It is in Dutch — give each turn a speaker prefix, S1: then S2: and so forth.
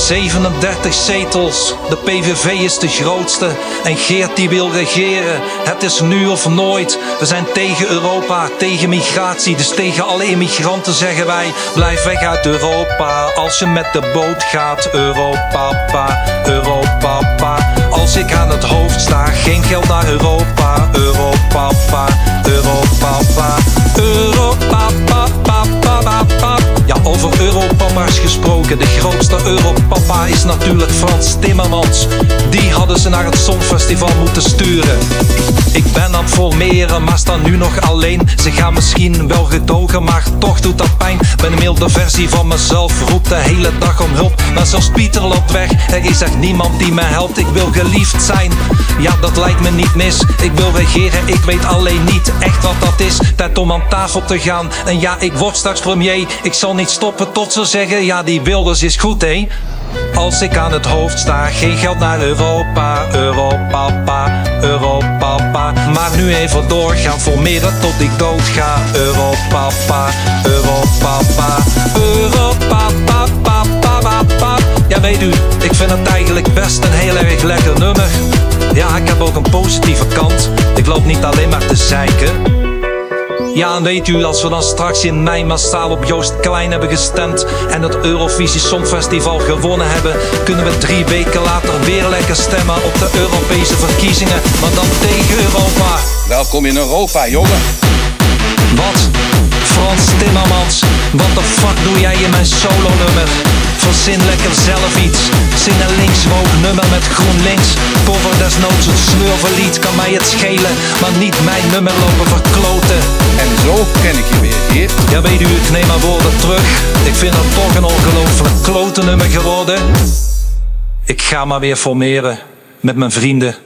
S1: 37 zetels, de PVV is de grootste en Geert die wil regeren. Het is nu of nooit, we zijn tegen Europa, tegen migratie. Dus tegen alle immigranten zeggen wij, blijf weg uit Europa. Als je met de boot gaat, Europa, Europa. Als ik aan het hoofd sta, geen geld naar Europa, Europa, Europa, Europa. Ja, over Europappa's gesproken, de grootste Europappa is natuurlijk Frans Timmermans. Die hadden ze naar het Songfestival moeten sturen. Ik ben aan het formeren, maar sta nu nog alleen. Ze gaan misschien wel gedogen, maar toch doet dat pijn. Ben een milde versie van mezelf, roep de hele dag om hulp. Maar zelfs Pieter loopt weg, er is echt niemand die me helpt. Ik wil geliefd zijn, ja dat lijkt me niet mis. Ik wil regeren, ik weet alleen niet echt wat dat is. Tijd om aan tafel te gaan, en ja ik word straks premier. Ik zal niet stoppen tot ze zeggen, ja die Wilders is goed hé. Als ik aan het hoofd sta, geen geld naar Europa, Europa, Europa. Maar nu even doorgaan, formeren tot ik dood ga, Europa, Europa, Europa. Ja weet u, ik vind het eigenlijk best een heel erg lekker nummer. Ja, ik heb ook een positieve kant, ik loop niet alleen maar te zeiken. Ja, en weet u, als we dan straks in mei massaal op Joost Klein hebben gestemd en het Eurovisie Songfestival gewonnen hebben, kunnen we 3 weken later weer lekker stemmen op de Europese verkiezingen, maar dan tegen Europa.
S2: Welkom in Europa, jongen.
S1: Wat? Frans Timmermans, wat de fuck doe jij in mijn solo-nummer? Verzin lekker zelf iets, zing een linkswoog nummer met GroenLinks. Cover desnoods een smurvenlied, kan mij het schelen, maar niet mijn nummer lopen verkloten.
S2: En zo ken ik je weer, Geert.
S1: Ja weet u, ik neem mijn woorden terug. Ik vind het toch een ongelooflijk klote nummer geworden. Ik ga maar weer formeren met mijn vrienden.